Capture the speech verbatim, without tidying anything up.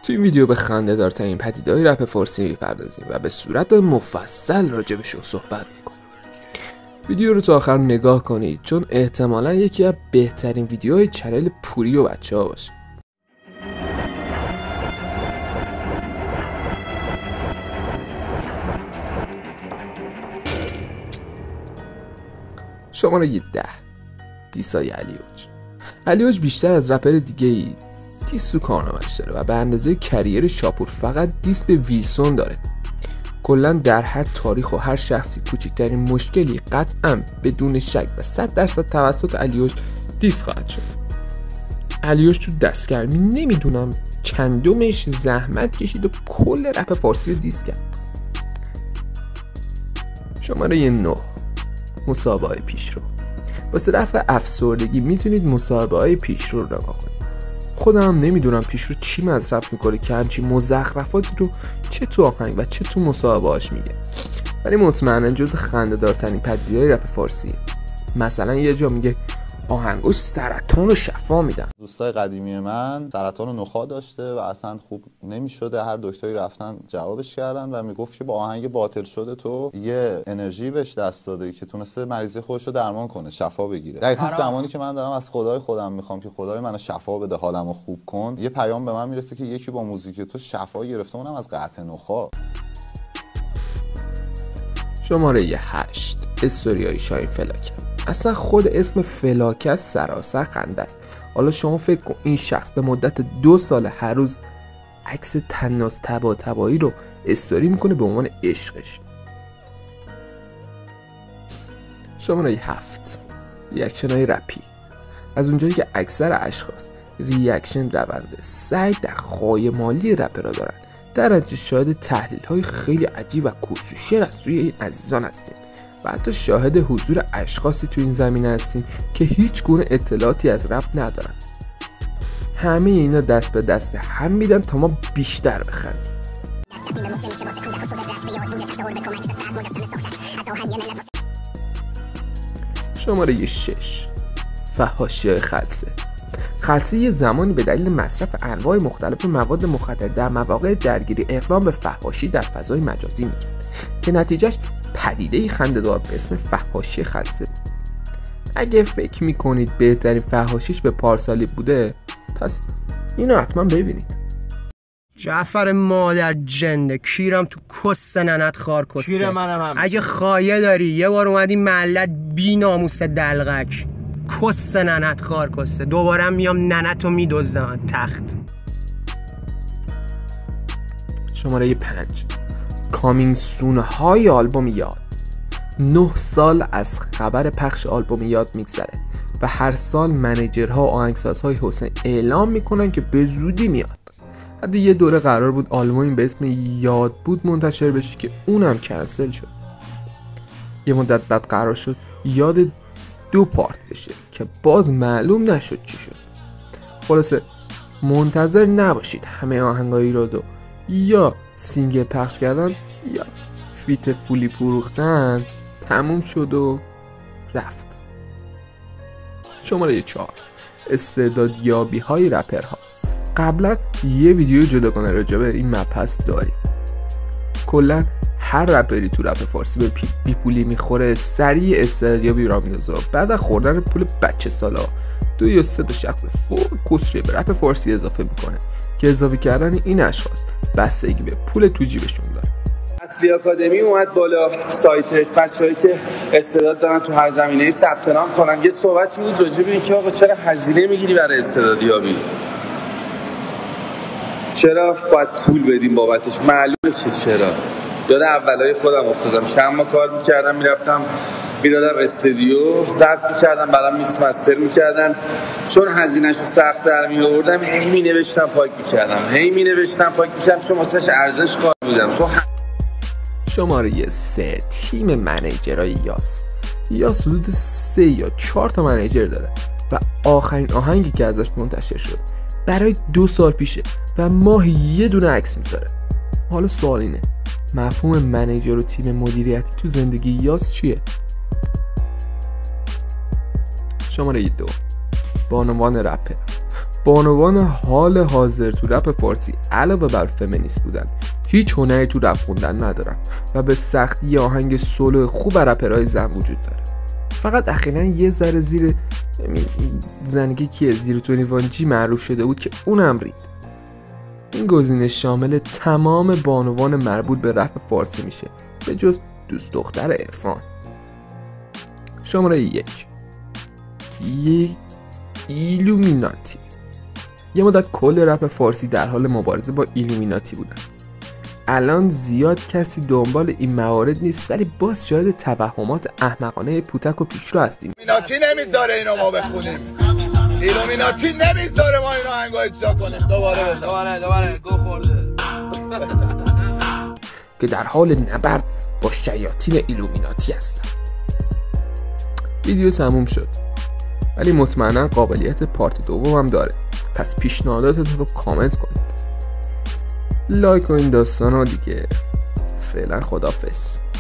تو این ویدیو به خنده دارترین پدیده‌های رپ فارسی میپردازیم و به صورت مفصل راجبشون صحبت میکنیم. ویدیو رو تا آخر نگاه کنید چون احتمالاً یکی از بهترین ویدیوهای چنل پوری و بچه ها باشه. شماره ده، دیسای علیوج. علیوج بیشتر از رپر دیگه ای دیس تو کارنامه‌اش داره و به اندازه کریر شاپور فقط دیس به ویلسون داره. کلا در هر تاریخ و هر شخصی کوچکترین مشکلی قطعا بدون شک و صد درصد توسط علیوج دیس خواهد شد. علیوج تو دستگرمی نمیدونم چندمش زحمت کشید و کل رپ فارسی رو دیس کرد. شماره نه، مصاحبه‌های پیشرو. واسه رفع افسردگی میتونید مصاحبه‌های پیشرو رو نگاه کنید. خودم نمیدونم پیشرو چی مصرف میکنه که همچین مزخرفاتی رو چه تو آهنگ و چه تو مصاحبه‌هاش میگه، ولی مطمئنا جز خنده‌دارترین پدیده‌های رپ فارسیه. مثلا یه جا میگه آهنگو سرطان رو شفا میدن. دوستای قدیمی من سرطان نخاع داشته و اصلا خوب نمیشده، هر دکتری رفتن جوابش کردن و میگفت که با آهنگ باطل شده تو یه انرژی بهش دست داده که تونسته مریضی خودش رو درمان کنه، شفا بگیره. دقیقاً زمانی که من دارم از خدای خودم میخوام که خدای منو شفا بده، حالمو خوب کن، یه پیام به من میرسه که یکی با موزیک تو شفا گرفته، اونم از قطع نخاع. شماره هشت، استوریای شاهین فلاکت. اصلا خود اسم فلاکت سراسر خنده است. حالا شما فکر کن این شخص به مدت دو سال هر روز عکس طناز طباطبایی رو استوری میکنه به عنوان عشقش. شماره هفت، ریاکشن های رپی. از اونجایی که اکثر اشخاص ریاکشن رونده سعی در خایمالی رپرها دارن، در نتیجه شاهد تحلیل های خیلی عجیب و کوسوشر از سوی این عزیزان هستیم و حتی شاهد حضور اشخاصی تو این زمینه هستیم که هیچ گونه اطلاعاتی از رپ ندارن. همه اینا دست به دست هم میدن تا ما بیشتر بخندیم. شماره شش، فحاشی‌های خلسه. خلسه یه زمانی به دلیل مصرف انواع مختلف مواد مخدر در مواقع درگیری اقدام به فحاشی در فضای مجازی میکرد که نتیجهش پدیده‌ای خنده‌دار به اسم فحاشی خلسه بود. اگه فکر میکنید بهترین فحاشیش به پارسالی بوده، پس اینو حتما ببینید. جعفر مادر جنده کیرم تو کس ننت خار کسه. کیر منم هم. اگه خایه داری یه بار اومدی ملت بی ناموس دلغک کس ننت خار کسه، دوباره میام ننتو میدزدم تخت. شماره پنج، کامینگ سون های آلبوم یاد. نه سال از خبر پخش آلبوم یاد میگذره و هر سال منیجرها و آهنگسازهای حسین اعلام میکنن که به زودی میاد. حتی یه دوره قرار بود آلبومی به اسم یاد بود منتشر بشه که اونم کنسل شد. یه مدت بعد قرار شد یاد دو پارت بشه که باز معلوم نشد چی شد. خلاصه منتظر نباشید همه آهنگایی رو دو یا سینگل پخش کردن یا فیت فولی پروختن تموم شد و رفت. شماره چهار، استعدادیابی های رپرها. قبلا یه ویدیو جداگانه راجع به این مبحث داریم. کلا هر رپری تو رپ فارسی به بی پولی میخوره سریع استعدادیابی را میندازه، بعد از خوردن پول بچه سالا دو یا سه تا شخص فوق کسری به رپ فارسی اضافه میکنه که اضافه کردن این اشخاص بستگی به پول تو جیبشون داره. اصلی آکادمی اومد بالا سایتش، بچه‌هایی که استعداد دارن تو هر زمینه‌ای ثبت نام کنن. یه صحبتی بود راجع به اینکه آقا چرا هزینه میگیری برای استعدادیابی؟ چرا باید پول بدیم بابتش؟ معلومه که چرا. یاد اولای خودم افتادم، چند ماه کار میکردم، میرفتم میرادم استودیو ضبط میکردم، برام میکس مستر میکردن، چون هزینه‌شو سخت در می آوردم هی می نوشتم پاک میکردم هی می نوشتم پاک میکردم چون واسش ارزش قائل بودم. تو شماره سه، تیم منیجرای یاس. یاس حدود سه یا چهار تا منیجر داره و آخرین آهنگی که ازش منتشر شد برای دو سال پیشه و ماهی یه دونه عکس میذاره. حالا سوال اینه، مفهوم منیجر و تیم مدیریتی تو زندگی یاس چیه؟ شماره دو، بانوان رپر. بانوان حال حاضر تو رپ فارسی علاوه بر فمینیست بودن هیچ هنری تو رپ خوندن ندارن و به سختی آهنگ سولو خوب رپرهای زن وجود داره. فقط اخیراً یه ذره زیر زنگی کیه زیر تویی جی معروف شده بود که اونم رید. این گزینه شامل تمام بانوان مربوط به رپ فارسی میشه به جز دوست دختر عرفان. شماره یک، یک ایلومیناتی. یه مدت کل رپ فارسی در حال مبارزه با ایلومیناتی بودن. الان زیاد کسی دنبال این موارد نیست ولی باز شاید توهمات احمقانه پوتک و پیشرو هستیم. ایلومیناتی نمیذاره اینو ما بخونیم. ایلومیناتی نمیذاره ما اینو آهنگو اجرا کنیم. دوباره بزن. دوباره دوباره گو خورده. که در حال نبرد با شیاطین ایلومیناتی هستن. ویدیو تموم شد ولی مطمئنا قابلیت پارت دوم هم داره، پس پیشنهاداتتون رو کامنت کنید. لایک و این داستانا دیگه. فعلا خدافظ.